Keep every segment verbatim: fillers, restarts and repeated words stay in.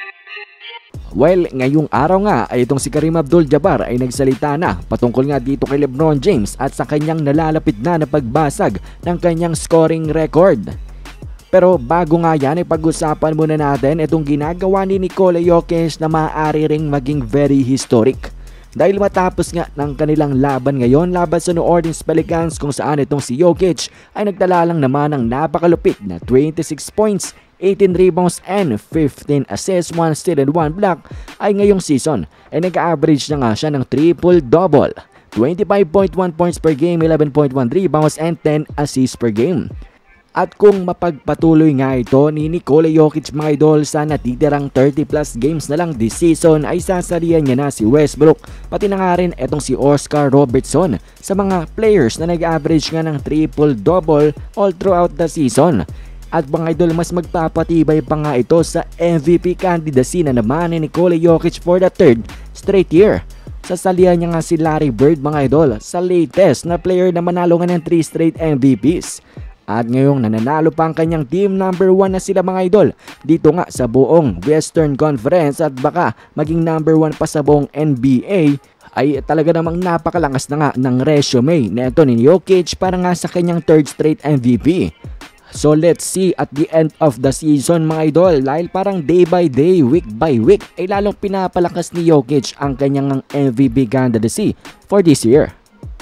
Well, ngayong araw nga ay itong si Kareem Abdul-Jabbar ay nagsalita na patungkol nga dito kay LeBron James at sa kanyang nalalapit na na pagbasag ng kanyang scoring record. Pero bago nga yan ay pag-usapan muna natin itong ginagawa ni Nikola Jokic na maaari ring maging very historic. Dahil matapos nga ng kanilang laban ngayon laban sa New Orleans Pelicans kung saan itong si Jokic ay nagtala lang naman ng napakalupit na twenty-six points, eighteen rebounds and fifteen assists, one steal and one block, ay ngayong season ay nag-average na nga siya ng triple-double, twenty-five point one points per game, eleven point one rebounds and ten assists per game. At kung mapagpatuloy nga ito ni Nikola Jokic mga idol sa natitirang thirty plus games na lang this season ay sasalihan niya na si Westbrook pati na nga rin etong si Oscar Robertson sa mga players na nag-average nga ng triple-double all throughout the season. At mga idol, mas magpapatibay pa nga ito sa M V P candidacy na naman ni Nikola Jokic for the third straight year. Sasalihan niya nga si Larry Bird mga idol sa latest na player na manalo nga ng three straight M V Ps. At ngayong nananalo pa ang kanyang team, number one na sila mga idol dito nga sa buong Western Conference at baka maging number one pa sa buong N B A, ay talaga namang napakalakas na nga ng resume na ito ni Jokic para nga sa kanyang third straight M V P. So let's see at the end of the season mga idol, dahil parang day by day, week by week ay lalong pinapalakas ni Jokic ang kanyang M V P candidacy for this year.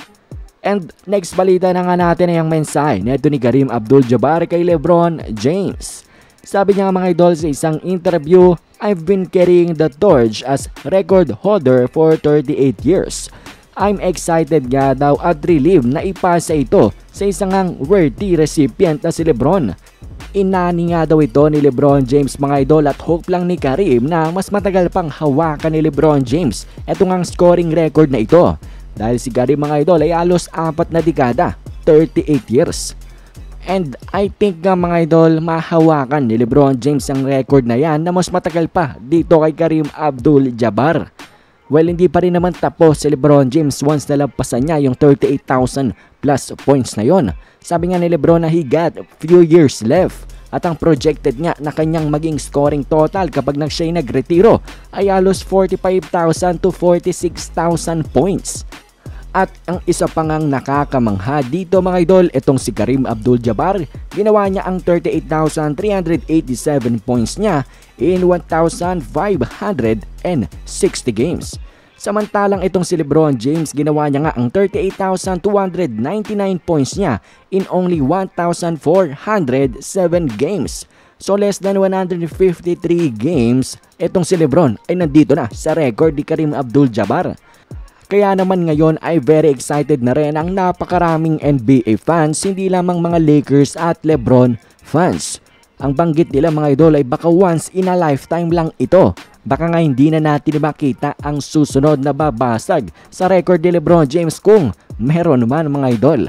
And next balita na nga natin ay ang mensahe nito ni Kareem Abdul-Jabbar kay LeBron James. Sabi niya nga mga idol sa isang interview, "I've been carrying the torch as record holder for thirty-eight years. I'm excited nga daw at relieved na ipasa ito sa isang worthy recipient na si LeBron." Inani nga daw ito ni LeBron James mga idol at hope lang ni Kareem na mas matagal pang hawakan ni LeBron James itong ang scoring record na ito. Dahil si Kareem mga idol ay halos apat na dekada, thirty-eight years. And I think nga mga idol, mahawakan ni LeBron James ang record na yan na mas matagal pa dito kay Kareem Abdul-Jabbar. Well, hindi pa rin naman tapos si LeBron James once nalampasan niya yung thirty-eight thousand plus points na yon. Sabi nga ni LeBron na he got few years left. At ang projected niya na kanyang maging scoring total kapag nag siya'y nagretiro ay halos forty-five thousand to forty-six thousand points. At ang isa pa ngang nakakamangha dito mga idol, itong si Kareem Abdul-Jabbar, ginawa niya ang thirty-eight thousand three hundred eighty-seven points niya in one thousand five hundred sixty games. Samantalang itong si LeBron James, ginawa niya nga ang thirty-eight thousand two hundred ninety-nine points niya in only one thousand four hundred seven games. So less than one hundred fifty-three games, itong si LeBron ay nandito na sa record ni Kareem Abdul-Jabbar. Kaya naman ngayon ay very excited na rin ang napakaraming N B A fans, hindi lamang mga Lakers at LeBron fans. Ang banggit nila mga idol ay baka once in a lifetime lang ito. Baka nga hindi na natin makita ang susunod na babasag sa record ni LeBron James kung meron man mga idol.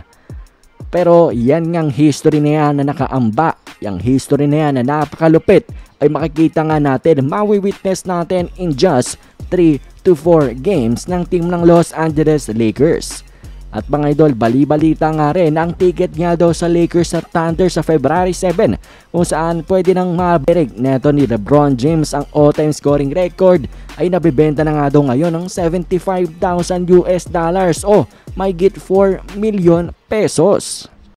Pero yan ngang history na yan na nakaamba, yung history na yan na napakalupit ay makikita nga natin, mawi-witness natin in just three to four games ng team ng Los Angeles Lakers. At mga idol, bali-balita nga rin ang ticket nga daw sa Lakers at Thunder sa February seven kung saan pwede nang mabirig neto ni LeBron James ang all-time scoring record ay nabibenta na nga daw ngayon ng seventy-five thousand U S dollars o may get four million pesos.